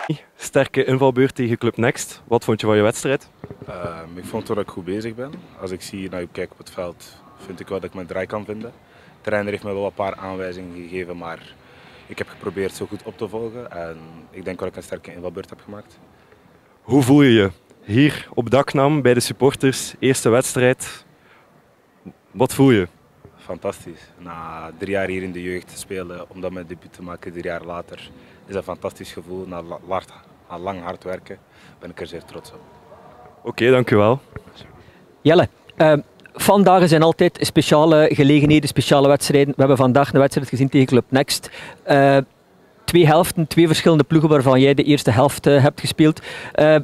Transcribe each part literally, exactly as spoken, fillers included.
Sterke invalbeurt tegen Club Next. Wat vond je van je wedstrijd? Uh, ik vond dat ik goed bezig ben. Als ik zie naar u kijk op het veld, vind ik wel dat ik mijn draai kan vinden. De trainer heeft me wel een paar aanwijzingen gegeven, maar ik heb geprobeerd zo goed op te volgen. En ik denk dat ik een sterke invalbeurt heb gemaakt. Hoe voel je je hier op Daknam bij de supporters? Eerste wedstrijd. Wat voel je? Fantastisch. Na drie jaar hier in de jeugd te spelen, om dan mijn debuut te maken drie jaar later, is dat een fantastisch gevoel. Na, na lang hard werken ben ik er zeer trots op. Oké, okay, dank u wel. Jelle, uh, vandaag zijn altijd speciale gelegenheden, speciale wedstrijden. We hebben vandaag een wedstrijd gezien tegen Club Next. Uh, twee helften, twee verschillende ploegen waarvan jij de eerste helft uh, hebt gespeeld. Uh,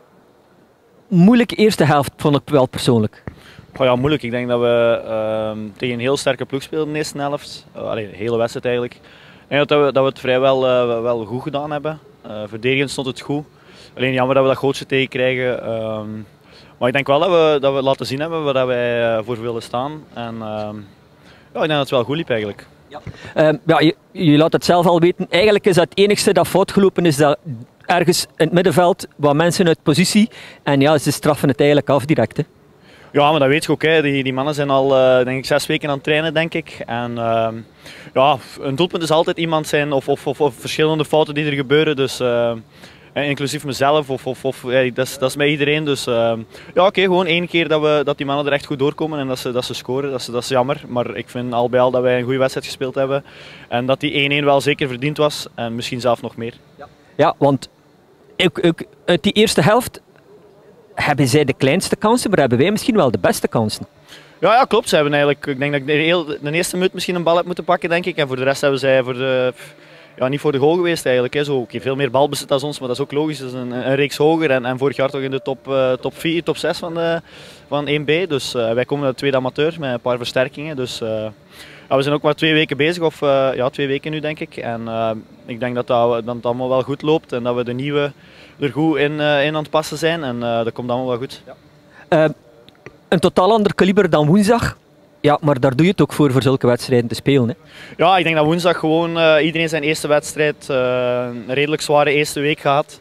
moeilijke eerste helft vond ik wel persoonlijk. Oh ja, moeilijk. Ik denk dat we uh, tegen een heel sterke ploeg speelden in de eerste helft. Uh, allee, de hele wedstrijd eigenlijk. Ik denk dat we, dat we het vrijwel uh, wel goed gedaan hebben. Uh, verdedigend stond het goed. Alleen jammer dat we dat grootste tegen krijgen. Uh, maar ik denk wel dat we, dat we laten zien hebben waar wij voor willen staan. En uh, ja, ik denk dat het wel goed liep eigenlijk. Ja. Uh, ja, je, je laat het zelf al weten. Eigenlijk is dat het enigste dat fout gelopen is dat ergens in het middenveld wat mensen uit positie. En ja, ze straffen het eigenlijk af direct. Hè. Ja, maar dat weet je ook. Hè. Die, die mannen zijn al uh, denk ik, zes weken aan het trainen, denk ik. En uh, ja, een doelpunt is altijd iemand zijn of, of, of, of verschillende fouten die er gebeuren. Dus, uh, inclusief mezelf, of, of, of, ja, dat, is, dat is met iedereen. Dus uh, ja, oké, okay, gewoon één keer dat, we, dat die mannen er echt goed doorkomen en dat ze, dat ze scoren. Dat is, dat is jammer. Maar ik vind al bij al dat wij een goede wedstrijd gespeeld hebben. En dat die één-één wel zeker verdiend was. En misschien zelf nog meer. Ja, ja want ik, ik, uit die eerste helft hebben zij de kleinste kansen, maar hebben wij misschien wel de beste kansen. Ja, ja, klopt. Ze hebben eigenlijk, ik denk dat ik de, heel, de eerste minuut misschien een bal heb moeten pakken, denk ik. En voor de rest hebben zij voor de, ja, niet voor de goal geweest eigenlijk. Hè. Zo, okay, veel meer balbezit dan ons, maar dat is ook logisch. Dat is een, een reeks hoger en, en vorig jaar toch in de top, uh, top vier, top zes van, de, van één B. Dus uh, wij komen naar de tweede amateur met een paar versterkingen. Dus uh, ja, we zijn ook maar twee weken bezig, of uh, ja, twee weken nu denk ik. En uh, ik denk dat, dat, dat het allemaal wel goed loopt en dat we de nieuwe er goed in, uh, in aan het passen zijn. En uh, dat komt allemaal wel goed. Ja. Uh, een totaal ander kaliber dan woensdag. Ja, maar daar doe je het ook voor, voor zulke wedstrijden te spelen. Hè? Ja, ik denk dat woensdag gewoon uh, iedereen zijn eerste wedstrijd, uh, een redelijk zware eerste week gehad.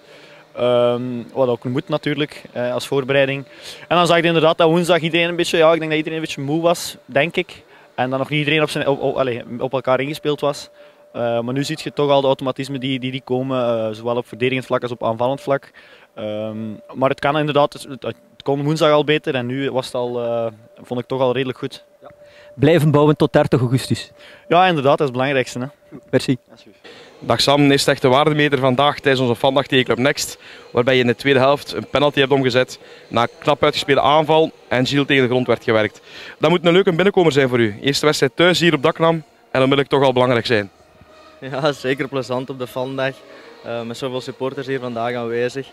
Um, wat ook moet natuurlijk, uh, als voorbereiding. En dan zag ik inderdaad dat woensdag iedereen een beetje, ja, ik denk dat iedereen een beetje moe was, denk ik. En dan nog niet iedereen op, zijn, op, op, allez, op elkaar ingespeeld was. Uh, maar nu zie je toch al de automatismen die, die, die komen, uh, zowel op verdedigend vlak als op aanvallend vlak. Um, maar het kan inderdaad, het, het kon woensdag al beter en nu was het al, uh, vond ik toch al redelijk goed. Ja. Blijven bouwen tot dertig augustus. Ja, inderdaad, dat is het belangrijkste. Hè. Merci. Dag Sam, eerste echte waardemeter vandaag tijdens onze fandag tegen Club Next, waarbij je in de tweede helft een penalty hebt omgezet na knap uitgespeelde aanval en Gilles tegen de grond werd gewerkt. Dat moet een leuke binnenkomer zijn voor u. Eerste wedstrijd thuis hier op Daknam en onmiddellijk toch al belangrijk zijn. Ja, zeker plezant op de fandag, uh, met zoveel supporters hier vandaag aanwezig.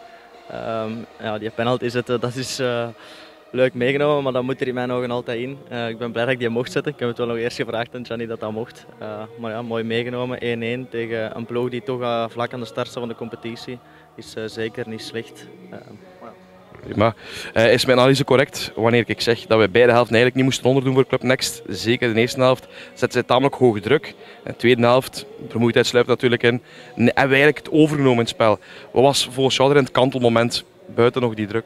Um, ja, die penalty zetten, dat is uh, leuk meegenomen, maar dat moet er in mijn ogen altijd in. Uh, ik ben blij dat ik die mocht zetten. Ik heb het wel nog eerst gevraagd aan Gianni dat dat mocht. Uh, maar ja, mooi meegenomen, één-één tegen een ploeg die toch uh, vlak aan de start staat van de competitie. Is uh, zeker niet slecht. Uh, Prima. Uh, is mijn analyse correct wanneer ik zeg dat we beide helften eigenlijk niet moesten onderdoen voor Club Next? Zeker in de eerste helft zetten zij tamelijk hoge druk. In de tweede helft, vermoeidheid sluipt natuurlijk in, hebben we eigenlijk het overgenomen in het spel. Wat was volgens jou er in het kantelmoment buiten nog die druk?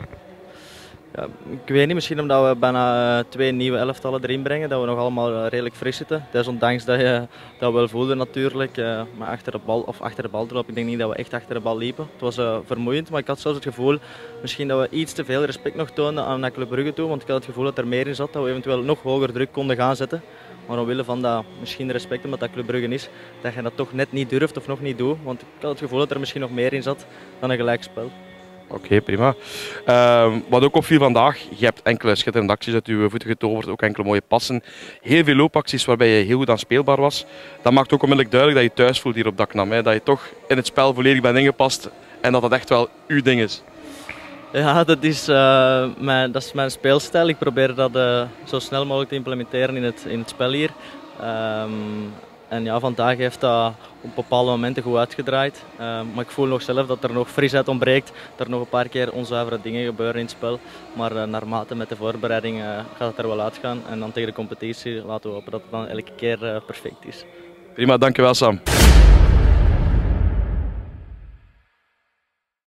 Ja, ik weet niet, misschien omdat we bijna twee nieuwe elftallen erin brengen, dat we nog allemaal redelijk fris zitten. Desondanks dat je dat wel voelde natuurlijk, uh, maar achter de bal of achter de bal te lopen. Ik denk niet dat we echt achter de bal liepen. Het was uh, vermoeiend, maar ik had zelfs het gevoel misschien dat we iets te veel respect nog toonden aan naar Club Brugge toe, want ik had het gevoel dat er meer in zat, dat we eventueel nog hoger druk konden gaan zetten. Maar omwille van dat misschien respect omdat dat Club Brugge is, dat je dat toch net niet durft of nog niet doet, want ik had het gevoel dat er misschien nog meer in zat dan een gelijkspel. Oké, okay, prima. Uh, wat ook opviel vandaag, je hebt enkele schitterende acties uit je voeten getoverd, ook enkele mooie passen. Heel veel loopacties waarbij je heel goed aan speelbaar was. Dat maakt ook onmiddellijk duidelijk dat je thuis voelt hier op Daknam. Hè? Dat je toch in het spel volledig bent ingepast en dat dat echt wel uw ding is. Ja, dat is, uh, mijn, dat is mijn speelstijl. Ik probeer dat uh, zo snel mogelijk te implementeren in het, in het spel hier. Um, En ja, vandaag heeft dat op bepaalde momenten goed uitgedraaid. Uh, maar ik voel nog zelf dat er nog frisheid ontbreekt. Dat er nog een paar keer onzuivere dingen gebeuren in het spel. Maar uh, naarmate met de voorbereiding uh, gaat het er wel uitgaan. En dan tegen de competitie laten we hopen dat het dan elke keer uh, perfect is. Prima, dankjewel Sam.